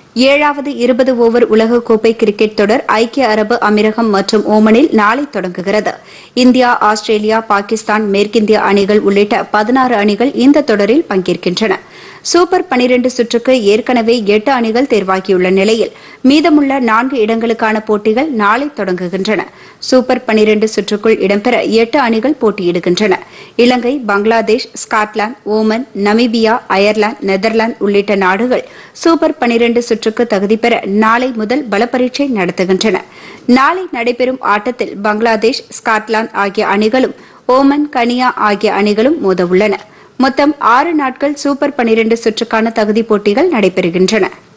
ஏழாவது 20 ஓவர் உலகக்கோப்பை கிரிக்கெட் தொடர் ஐக்கிய அரபு அமீரகம் மற்றும் ஓமனில் நாளை தொடங்குகிறது. இந்தியா, ஆஸ்திரேலியா, பாகிஸ்தான், மேற்கிந்திய அணிகள் உள்ளிட்ட 16 அணிகள் இந்த தொடரில் பங்கேற்கின்றன. சூப்பர் 12 சுற்றுக்கு ஏற்கனவே 8 அணிகள் தேர்வாகியுள்ள நிலையில் மீதமுள்ள 4 இடங்களுக்கான போட்டிகள் நாளை தொடங்குகின்றன. சூப்பர் 12 சுற்றுக்குள் இடம்பெற 8 அணிகள் போட்டியிடுகின்றன. Ilangai, Bangladesh, Scotland, Oman, Namibia, Ireland, Netherlands உள்ளிட்ட நாடுகள் சூப்பர் 12 சுற்றுக்கு தகுதி பெற நாளை முதல் பலப்பரீட்சை நடத்துகின்றன. நாளை நடைபெறும் ஆட்டத்தில் பங்களாதேஷ், ஸ்காட்லாந்து ஆகிய அணிகளும் ஓமன், கனியா ஆகிய அணிகளும் மோதவுள்ளன. மொத்தம் 6 நாட்கள் சூப்பர் 12 சுற்றுக்கான தகுதிப் போட்டிகள் நடைபெறுகின்றன.